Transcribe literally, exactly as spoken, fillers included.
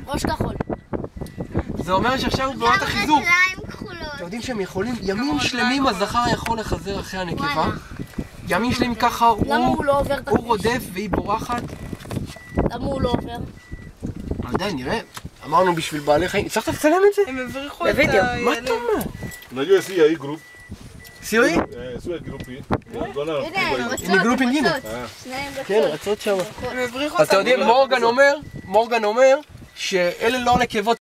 ראש כחול. זה אומר שעכשיו בעונת החיזוק. אתם יודעים שהם יכולים, ימים שלמים הזכר יכול לחזר אחרי הנקבה. ימים שלמים ככה הוא רודף והיא בורחת. למה הוא לא עובר? לא יודע, נראה. אמרנו בשביל בעלי חיים. הצלחת לצלם את זה? הם הבריחו את הילד. מה אתה אומר? Yo decía ahí grupo. ¿Sí oí? Eso es grupo. הנה גרופ אינגינה. כן, רצות שם. הם הבריחו אז אתם יודעים, מורגן אומר, מורגן אומר שאלה לא נקבות